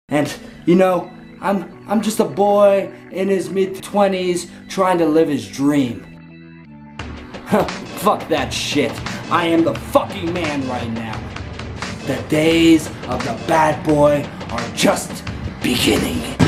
And, you know, I'm just a boy in his mid-20s trying to live his dream. Fuck that shit. I am the fucking man right now. The days of the bad boy are just beginning.